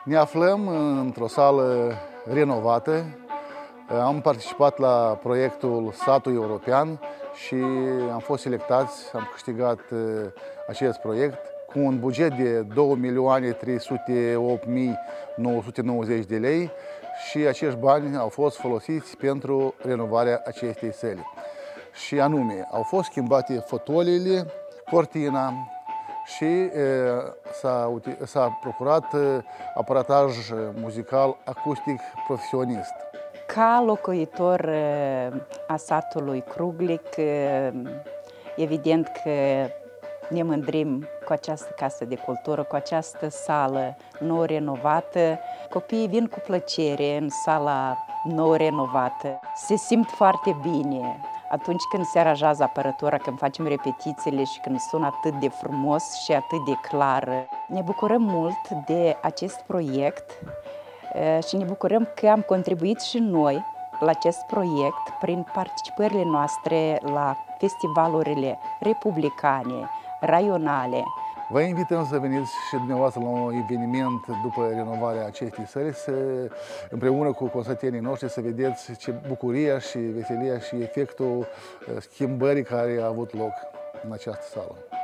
Ne aflăm într-o sală renovată. Am participat la proiectul Satul European și am fost selectați, am câștigat acest proiect cu un buget de 2.308.990 de lei și acești bani au fost folosiți pentru renovarea acestei săli. Și anume, au fost schimbate fotoliile, cortina și s-a procurat aparataj muzical acustic profesionist. Ca locuitor a satului Cruglic, evident că ne mândrim cu această casă de cultură, cu această sală nou renovată. Copiii vin cu plăcere în sala nou renovată. Se simt foarte bine atunci când se aranjează aparatura, când facem repetițiile și când sună atât de frumos și atât de clar. Ne bucurăm mult de acest proiect și ne bucurăm că am contribuit și noi la acest proiect prin participările noastre la festivalurile republicane, raionale. Vă invităm să veniți și dumneavoastră la un eveniment după renovarea acestei săli, împreună cu consătenii noștri, să vedeți ce bucuria și veselia și efectul schimbării care a avut loc în această sală.